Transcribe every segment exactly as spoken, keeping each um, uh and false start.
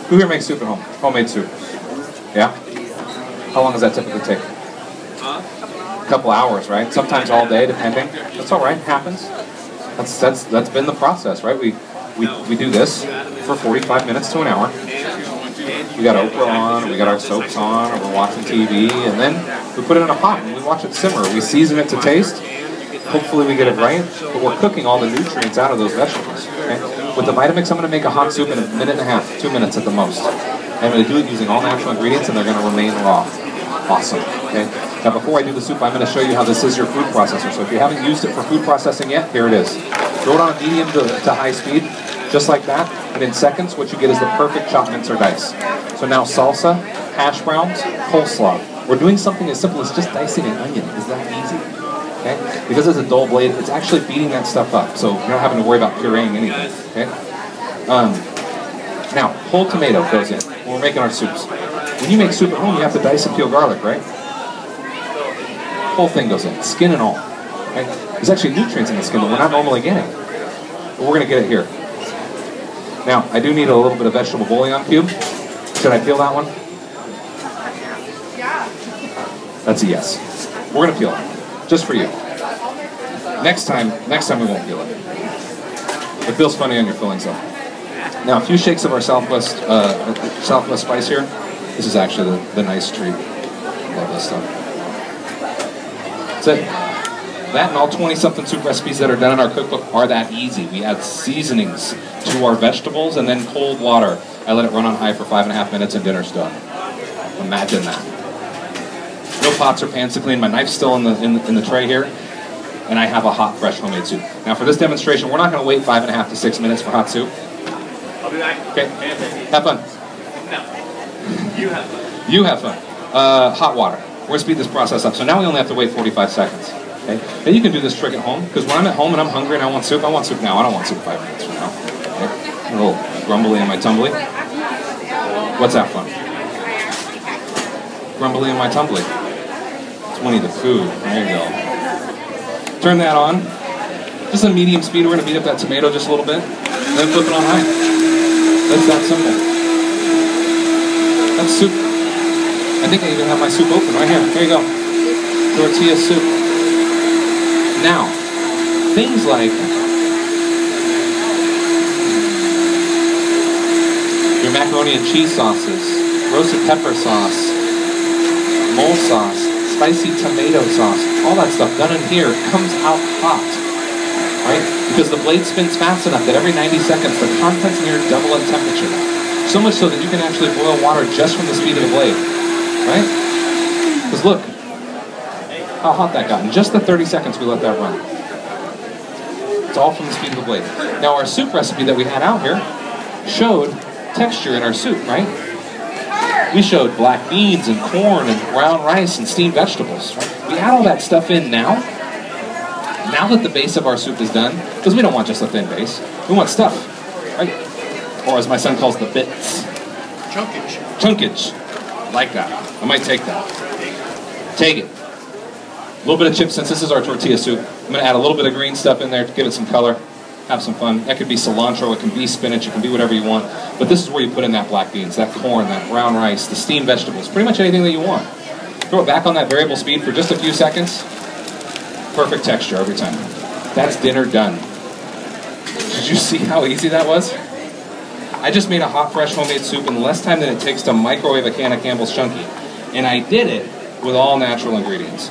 Who here makes soup at home? Homemade soup. Yeah? How long does that typically take? A couple hours, right? Sometimes all day, depending. That's all right. It happens. That's that's that's been the process, right? We we we do this for forty-five minutes to an hour. We got Oprah on, we got our soaps on, or we're watching T V, and then we put it in a pot and we watch it simmer. We season it to taste. Hopefully we get it right, but we're cooking all the nutrients out of those vegetables. Okay? With the Vitamix, I'm going to make a hot soup in a minute and a half, two minutes at the most. I'm going to do it using all natural ingredients, and they're going to remain raw. Awesome. Okay. Now, before I do the soup, I'm going to show you how this is your food processor. So if you haven't used it for food processing yet, here it is. Throw it on a medium to, to high speed, just like that, and in seconds, what you get is the perfect chopped mince or dice. So now salsa, hash browns, coleslaw. We're doing something as simple as just dicing an onion. Is that easy? Okay? Because it's a dull blade, it's actually beating that stuff up. So you're not having to worry about pureeing anything. Okay? Um, now, whole tomato goes in when we're making our soups. When you make soup at home, you have to dice and peel garlic, right? Whole thing goes in, skin and all. Okay? There's actually nutrients in the skin that we're not normally getting. But we're going to get it here. Now, I do need a little bit of vegetable bouillon cube. Should I peel that one? That's a yes. We're going to peel it. Just for you. Next time, next time we won't peel it. It feels funny on your fillings though. Now a few shakes of our Southwest uh, Southwest spice here. This is actually the, the nice treat. Love this stuff. That's it. That and all twenty something soup recipes that are done in our cookbook are that easy. We add seasonings to our vegetables and then cold water. I let it run on high for five and a half minutes and dinner's done. Imagine that. No pots or pans to clean. My knife's still in the, in the in the tray here, and I have a hot, fresh homemade soup. Now, for this demonstration, we're not going to wait five and a half to six minutes for hot soup. I'll be back. Okay. Have fun. No. You have fun. You have fun. Uh, hot water. We're going to speed this process up. So now we only have to wait forty-five seconds. Okay. Then you can do this trick at home, because when I'm at home and I'm hungry and I want soup, I want soup now. I don't want soup five minutes from now. Okay. A little grumbly in my tumbly. What's that fun? Grumbly in my tumbly. Winnie the Pooh. There you go. Turn that on. Just a medium speed. We're going to beat up that tomato just a little bit. And then flip it on high. That's that simple. That's soup. I think I even have my soup open right here. There you go. Tortilla soup. Now, things like your macaroni and cheese sauces, roasted pepper sauce, mole sauce, spicy tomato sauce, all that stuff done in here comes out hot, right? Because the blade spins fast enough that every ninety seconds the contents in here double in temperature. So much so that you can actually boil water just from the speed of the blade, right? Because look how hot that got. In just the thirty seconds we let that run. It's all from the speed of the blade. Now our soup recipe that we had out here showed texture in our soup, right? We showed black beans and corn and brown rice and steamed vegetables. Right? We add all that stuff in now. Now that the base of our soup is done, because we don't want just a thin base, we want stuff, right? Or as my son calls the bits. Chunkage. Chunkage. Like that. I might take that. Take it. A little bit of chips, since this is our tortilla soup. I'm going to add a little bit of green stuff in there to give it some color. Have some fun. That could be cilantro, it can be spinach, it can be whatever you want. But this is where you put in that black beans, that corn, that brown rice, the steamed vegetables, pretty much anything that you want. Throw it back on that variable speed for just a few seconds. Perfect texture every time. That's dinner done. Did you see how easy that was? I just made a hot, fresh homemade soup in less time than it takes to microwave a can of Campbell's Chunky. And I did it with all natural ingredients.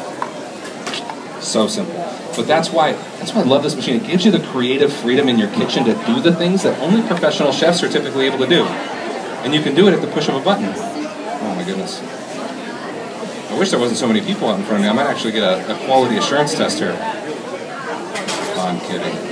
So simple. But that's why, that's why I love this machine. It gives you the creative freedom in your kitchen to do the things that only professional chefs are typically able to do. And you can do it at the push of a button. Oh my goodness. I wish there wasn't so many people out in front of me. I might actually get a, a quality assurance test here. Oh, I'm kidding.